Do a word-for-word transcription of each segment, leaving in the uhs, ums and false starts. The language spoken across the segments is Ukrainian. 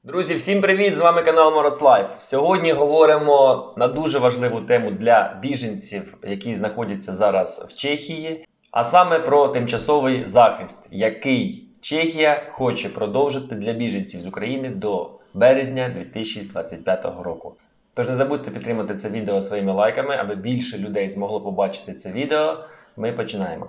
Друзі, всім привіт! З вами канал Морослайф. Сьогодні говоримо на дуже важливу тему для біженців, які знаходяться зараз в Чехії, а саме про тимчасовий захист, який Чехія хоче продовжити для біженців з України до березня дві тисячі двадцять п'ятого року. Тож не забудьте підтримати це відео своїми лайками, аби більше людей змогло побачити це відео. Ми починаємо.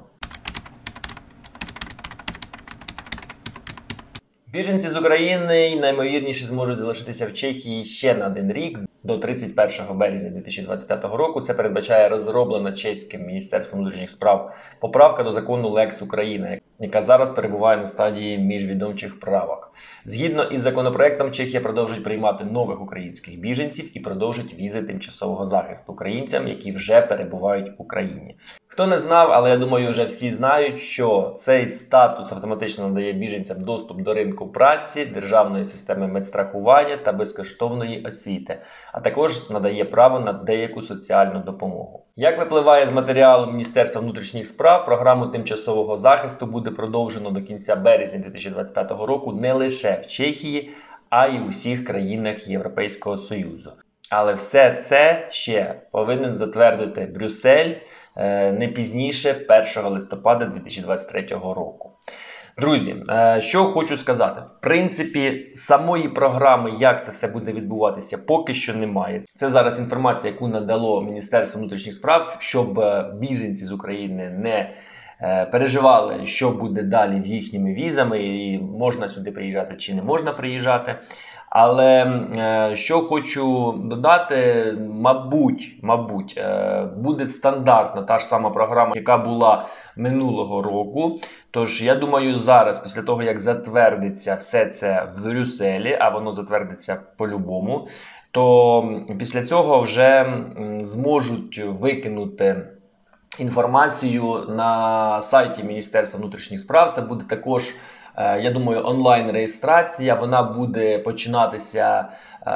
Біженці з України наймовірніше зможуть залишитися в Чехії ще на один рік, до тридцять першого березня дві тисячі двадцять п'ятого року. Це передбачає розроблена чеським Міністерством внутрішніх справ поправка до закону Лекс Україна, яка зараз перебуває на стадії міжвідомчих правок. Згідно із законопроектом, Чехія продовжить приймати нових українських біженців і продовжить візи тимчасового захисту українцям, які вже перебувають в Україні. Хто не знав, але я думаю, вже всі знають, що цей статус автоматично надає біженцям доступ до ринку праці, державної системи медстрахування та безкоштовної освіти, а також надає право на деяку соціальну допомогу. Як випливає з матеріалу Міністерства внутрішніх справ, програму тимчасового захисту буде продовжено до кінця березня дві тисячі двадцять п'ятого року не лише в Чехії, а й у всіх країнах Європейського Союзу. Але все це ще повинен затвердити Брюссель не пізніше першого листопада дві тисячі двадцять третього року. Друзі, що хочу сказати. В принципі, самої програми, як це все буде відбуватися, поки що немає. Це зараз інформація, яку надало Міністерство внутрішніх справ, щоб біженці з України не переживали, що буде далі з їхніми візами, і можна сюди приїжджати чи не можна приїжджати. Але що хочу додати, мабуть, мабуть, буде стандартна та ж сама програма, яка була минулого року. Тож, я думаю, зараз, після того, як затвердиться все це в Брюсселі, а воно затвердиться по-любому, то після цього вже зможуть викинути інформацію на сайті Міністерства внутрішніх справ. Це буде також, я думаю, онлайн-реєстрація. Вона буде починатися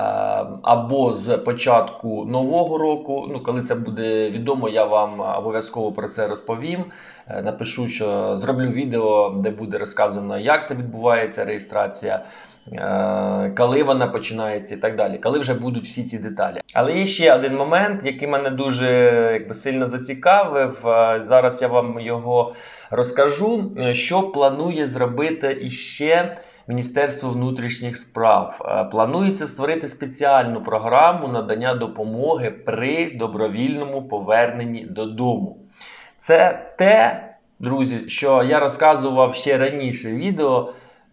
або з початку нового року. Ну, коли це буде відомо, я вам обов'язково про це розповім. Напишу, що зроблю відео, де буде розказано, як це відбувається реєстрація, коли вона починається і так далі, коли вже будуть всі ці деталі. Але є ще один момент, який мене дуже якби, сильно зацікавив. Зараз я вам його розкажу, що планує зробити іще Міністерство внутрішніх справ. Планується створити спеціальну програму надання допомоги при добровільному поверненні додому. Це те, друзі, що я розказував ще раніше в відео,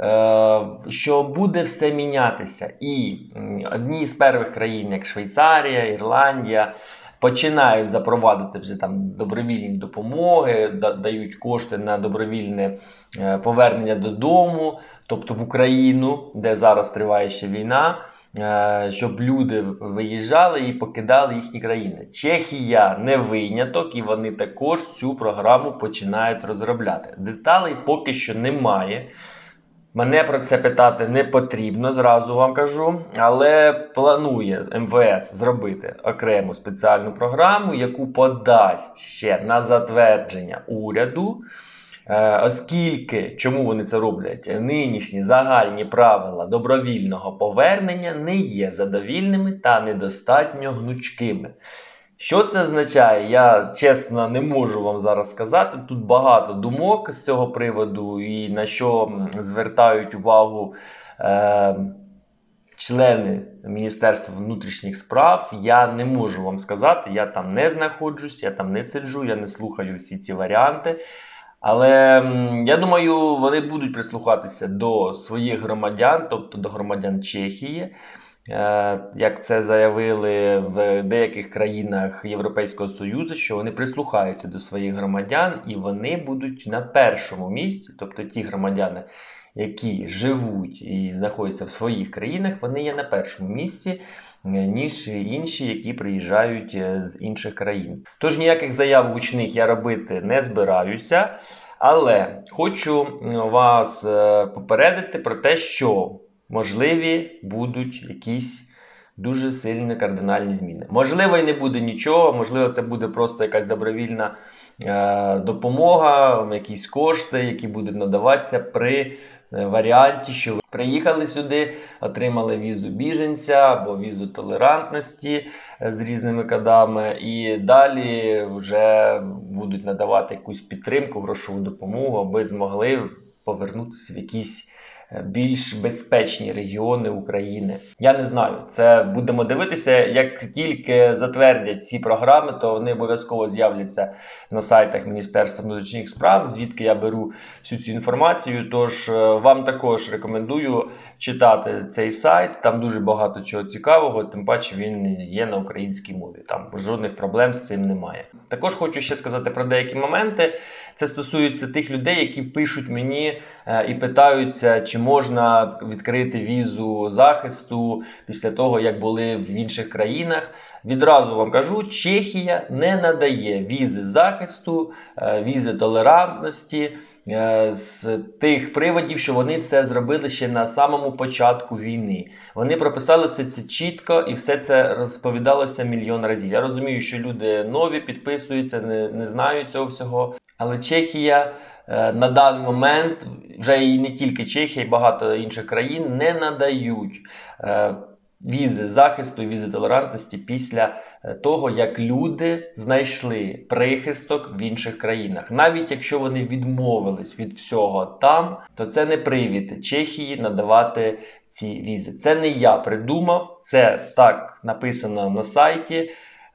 що буде все мінятися. І одні з перших країн, як Швейцарія, Ірландія, починають запровадити вже там добровільні допомоги, дають кошти на добровільне повернення додому, тобто в Україну, де зараз триває ще війна, щоб люди виїжджали і покидали їхні країни. Чехія не виняток, і вони також цю програму починають розробляти. Деталей поки що немає. Мене про це питати не потрібно, зразу вам кажу, але планує ем ве ес зробити окрему спеціальну програму, яку подасть ще на затвердження уряду, оскільки, чому вони це роблять, нинішні загальні правила добровільного повернення не є задовільними та недостатньо гнучкими. Що це означає, я чесно не можу вам зараз сказати. Тут багато думок з цього приводу і на що звертають увагу е, члени Міністерства внутрішніх справ. Я не можу вам сказати, я там не знаходжусь, я там не сиджу, я не слухаю всі ці варіанти. Але я думаю, вони будуть прислухатися до своїх громадян, тобто до громадян Чехії. Як це заявили в деяких країнах Європейського Союзу, що вони прислухаються до своїх громадян і вони будуть на першому місці, тобто ті громадяни, які живуть і знаходяться в своїх країнах, вони є на першому місці, ніж інші, які приїжджають з інших країн. Тож ніяких заяв гучних я робити не збираюся, але хочу вас попередити про те, що можливі будуть якісь дуже сильні кардинальні зміни. Можливо, і не буде нічого, можливо, це буде просто якась добровільна е, допомога, якісь кошти, які будуть надаватися при варіанті, що ви приїхали сюди, отримали візу біженця або візу толерантності з різними кодами, і далі вже будуть надавати якусь підтримку, грошову допомогу, аби змогли повернутися в якісь більш безпечні регіони України. Я не знаю, це будемо дивитися. Як тільки затвердять ці програми, то вони обов'язково з'являться на сайтах Міністерства внутрішніх справ, звідки я беру всю цю інформацію. Тож вам також рекомендую читати цей сайт, там дуже багато чого цікавого, тим паче він є на українській мові, там жодних проблем з цим немає. Також хочу ще сказати про деякі моменти. Це стосується тих людей, які пишуть мені і питаються, чи можна відкрити візу захисту після того, як були в інших країнах. Відразу вам кажу, Чехія не надає візи захисту, візи толерантності з тих приводів, що вони це зробили ще на самому початку війни. Вони прописали все це чітко і все це розповідалося мільйон разів. Я розумію, що люди нові підписуються, не, не знають цього всього. Але Чехія е, на даний момент, вже і не тільки Чехія, і багато інших країн не надають е, візи захисту і візи толерантності після того, як люди знайшли прихисток в інших країнах. Навіть якщо вони відмовились від всього там, то це не привід Чехії надавати ці візи. Це не я придумав, це так написано на сайті.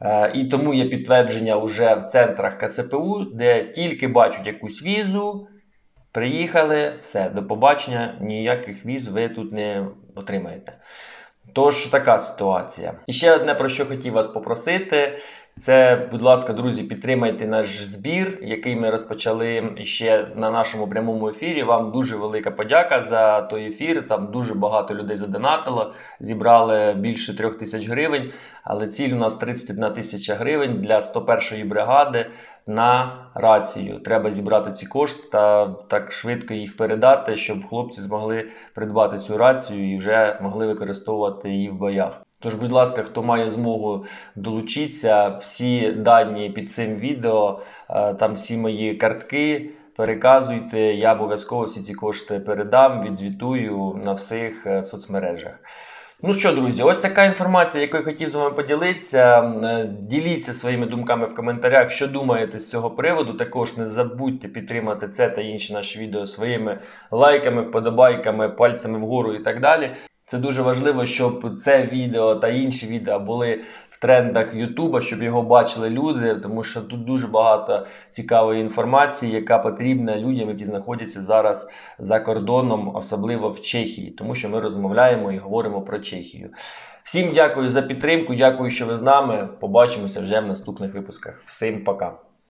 І тому є підтвердження вже в центрах ка це пе у, де тільки бачать якусь візу, приїхали, все, до побачення, ніяких віз ви тут не отримаєте. Тож, така ситуація. І ще одне, про що хотів вас попросити, це, будь ласка, друзі, підтримайте наш збір, який ми розпочали ще на нашому прямому ефірі. Вам дуже велика подяка за той ефір, там дуже багато людей задонатило, зібрали більше трьох тисяч гривень, але ціль у нас тридцять одна тисяча гривень для сто першої бригади на рацію. Треба зібрати ці кошти та так швидко їх передати, щоб хлопці змогли придбати цю рацію і вже могли використовувати її в боях. Тож, будь ласка, хто має змогу долучитися, всі дані під цим відео, там всі мої картки, переказуйте, я обов'язково всі ці кошти передам, відзвітую на всіх соцмережах. Ну що, друзі, ось така інформація, якою хотів з вами поділитися. Діліться своїми думками в коментарях, що думаєте з цього приводу. Також не забудьте підтримати це та інші наші відео своїми лайками, вподобайками, пальцями вгору і так далі. Це дуже важливо, щоб це відео та інші відео були в трендах Ютуба, щоб його бачили люди, тому що тут дуже багато цікавої інформації, яка потрібна людям, які знаходяться зараз за кордоном, особливо в Чехії, тому що ми розмовляємо і говоримо про Чехію. Всім дякую за підтримку, дякую, що ви з нами. Побачимося вже в наступних випусках. Всім пока!